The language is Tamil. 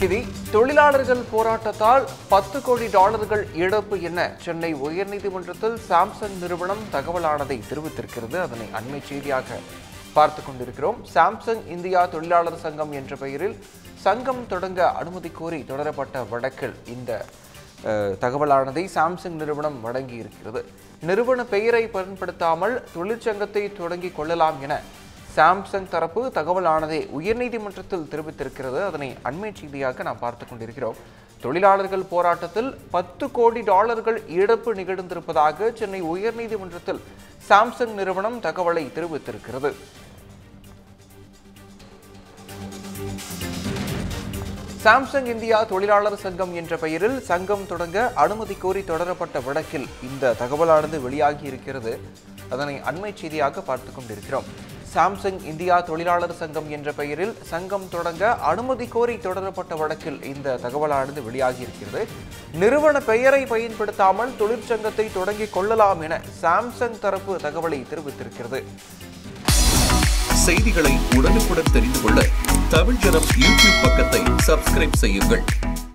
இனி தொழிலாளர்கள் போராட்டத்தால் $10 கோடி இழப்பு என சென்னை உயர்நீதிமன்றத்தில் சாம்சங் நிறுவனம் தகவலானதை தெரிவித்திருக்கிறது. அதனை அண்மை செய்தியாக பார்த்துக் கொண்டிருக்கிறோம். சாம்சங் இந்தியா தொழிலாளர் சங்கம் என்ற பெயரில் சங்கம் தொடங்க அனுமதி கோரி தொடரப்பட்ட வழக்கில் இந்த தகவலானதை சாம்சங் நிறுவனம் வழங்கி இருக்கிறது. நிறுவன பெயரை பயன்படுத்தாமல் தொழிற்சங்கத்தை தொடங்கிக் கொள்ளலாம் என சாம்சங் தரப்பு தகவலானதை உயர்நீதிமன்றத்தில் தெரிவித்திருக்கிறது. அதனை அண்மை செய்தியாக நாம் பார்த்துக் கொண்டிருக்கிறோம். தொழிலாளர்கள் போராட்டத்தில் $10 கோடி இழப்பு நிகழ்ந்திருப்பதாக சென்னை உயர்நீதிமன்றத்தில் சாம்சங் நிறுவனம் தகவலை தெரிவித்திருக்கிறது. சாம்சங் இந்தியா தொழிலாளர் சங்கம் என்ற பெயரில் சங்கம் தொடங்க அனுமதி கோரி தொடரப்பட்ட வழக்கில் இந்த தகவலானது வெளியாகி இருக்கிறது. அதனை அண்மை செய்தியாக பார்த்துக் கொண்டிருக்கிறோம். சாம்சங் இந்தியா தொழிலாளர் சங்கம் என்ற பெயரில் சங்கம் தொடங்க அனுமதி கோரி தொடரப்பட்ட வழக்கில் இந்த தகவலானது வெளியாகி இருக்கிறது. நிறுவன பெயரை பயன்படுத்தாமல் தொழிற்சங்கத்தை தொடங்கிக் கொள்ளலாம் என சாம்சங் தரப்பு தகவலை தெரிவித்திருக்கிறது. செய்திகளை உடனுக்குடன் தெரிந்து கொள்ள தமிழ் ஜனம் யூடியூப் பக்கத்தை சப்ஸ்கிரைப் செய்யுங்கள்.